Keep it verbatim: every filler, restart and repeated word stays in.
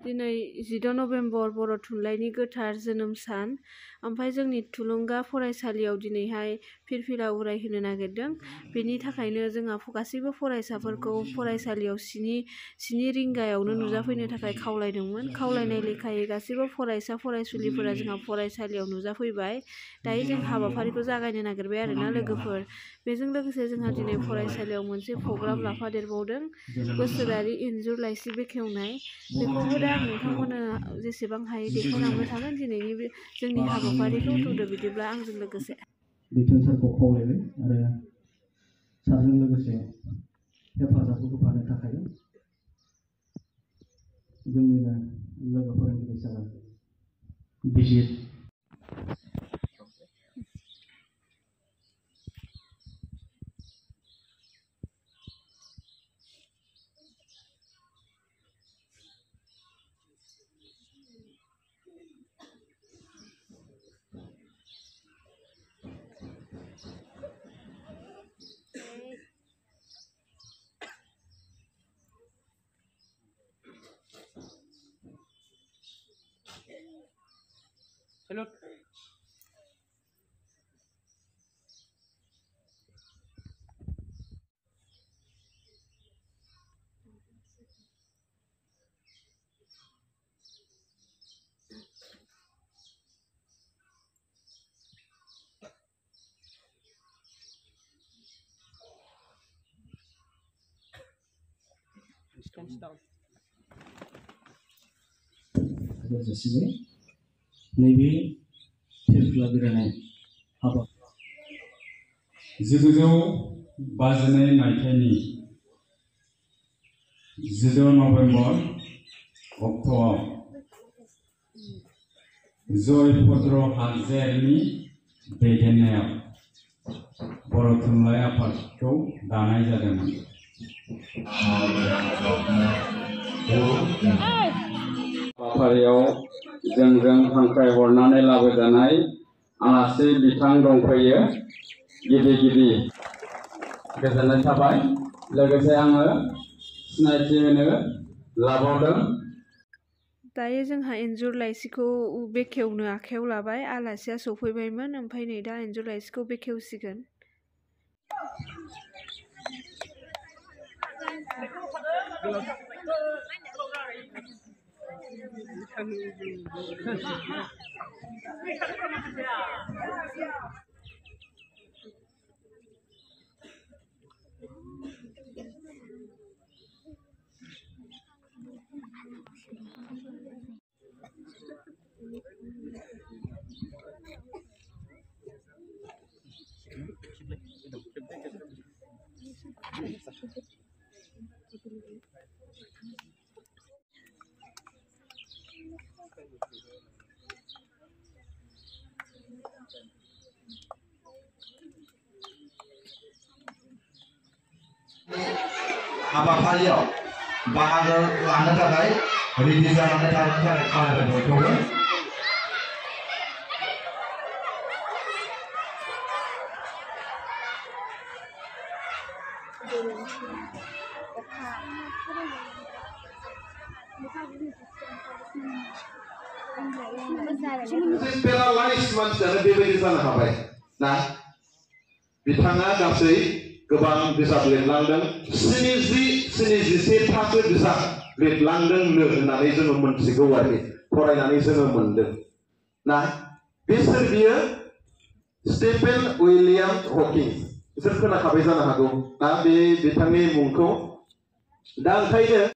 दिनै जिद' नभेम्बर बर' थुनलाइनि गोथार जोनोम सान। ओमफ्राय जोंनि थुलुंगा फरायसालियाव दिनैहाय फिरफिला उरायहोनो नागिरदों। बेनि थाखायनो जोंहा गासैबो फरायसाफोरखौ फरायसालियाव स्नि स्नि रिंगायावनो नुजाफैनो थाखाय खावलायदोंमोन। खावलायनाय लेखायै गासैबो फरायसा फरायसुलिफोरा जोंहा फरायसालियाव नुजाफैबाय। दायो जों हाबाफारिखौ जागायनो नागिरबाय आरोना लोगोफोर। बेजों लोगोसे जोंहा दिनै फरायसालियाव मोनसे प्रग्राम लाफादेरबावदों, बोसोरारि इन्जुर लाइसि बेखेवनाय। बेखौबो दा आं नोंथांमोननो जेसेबां हायो देखायलांबाय थागोन। दिनैनि बे जोंनि हाबाफारिखौ थुदो बिदिब्ला आंजों लोगोसे। बिथोन सारखौ खावलायबाय आरो सारजों लोगोसे हेफाजाब होफानो थाखाय जोंनिनो लोगो फोरोंगिरि सारा बिजित Hello. Stand down. जासिबाय नैबे फिरफिला बेरायनाय हाबा जिगुजौ बाजिनै मायथाइनि जिद' नभेम्बर अक्ट'आव जयभद्र हागजेरनि दैदेननायाव बर' थुनलाइ आफादखौ दानाय जादोंमोन। हाबाफारियाव जोंजों हांख्रायहरनानै लाबोजानाय आलासि बिथां दंफैयो। गिबि गिबि गोजोननाय थाबाय। लोगोसे आङो सिनायथि होनो लाबावदों। दायो जोंहा इन्जुर लाइसिखौ बेखेवनो आखायाव लाबाय। आलासिया सफैबायमोन, ओमफ्राय नै दा इन्जुर लाइसिखौ बेखेवसिगोन। हाबाफारियाव बाहागो लानो थाखाय रेडि जानानै थानो थाखाय खावलायबाय बयखौबो। पेरालाइज मानसियानो बेबायदि जानो हाबाय ना। बिथाङा गासै गोबां बिजाब लिरलांदों। स्निजि स्निजिसे थाखो बिजाब लिरलांदोंनो होननानै जोङो मोनथिगौ आरो फरायनानै जोङो मोनदों ना। बिसोर बियो स्टेफेन उइलियाम हकिं, बिसोर खोनाखाबाय जानो हागौ ना बे बिथांनि मुंखौ। दा ओंखायनो